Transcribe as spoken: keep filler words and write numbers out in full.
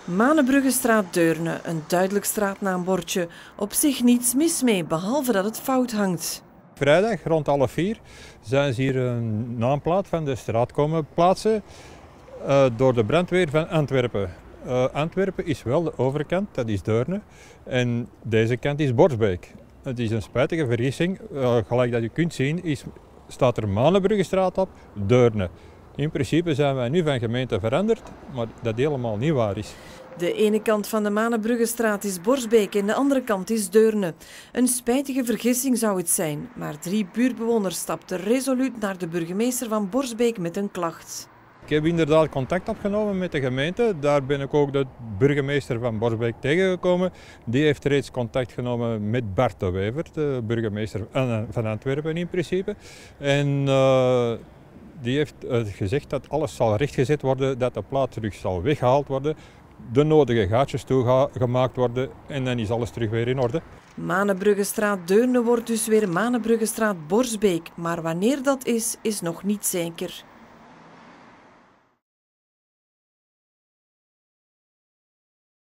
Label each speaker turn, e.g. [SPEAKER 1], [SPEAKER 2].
[SPEAKER 1] Manenbruggestraat Deurne, een duidelijk straatnaambordje. Op zich niets mis mee, behalve dat het fout hangt.
[SPEAKER 2] Vrijdag rond half vier zijn ze hier een naamplaat van de straat komen plaatsen uh, door de brandweer van Antwerpen. Uh, Antwerpen is wel de overkant, dat is Deurne, en deze kant is Borsbeek. Het is een spijtige vergissing. Uh, gelijk dat u kunt zien is, staat er Manenbruggestraat op, Deurne. In principe zijn wij nu van gemeente veranderd, maar dat helemaal niet waar is.
[SPEAKER 1] De ene kant van de Manenbruggestraat is Borsbeek en de andere kant is Deurne. Een spijtige vergissing zou het zijn, maar drie buurtbewoners stapten resoluut naar de burgemeester van Borsbeek met een klacht.
[SPEAKER 2] Ik heb inderdaad contact opgenomen met de gemeente. Daar ben ik ook de burgemeester van Borsbeek tegengekomen. Die heeft reeds contact genomen met Bart de Wever, de burgemeester van Antwerpen in principe. En uh, die heeft uh, gezegd dat alles zal rechtgezet worden, dat de plaat terug zal weggehaald worden, de nodige gaatjes toegemaakt worden en dan is alles terug weer in orde.
[SPEAKER 1] Manenbruggestraat Deurne wordt dus weer Manenbruggestraat Borsbeek, maar wanneer dat is, is nog niet zeker.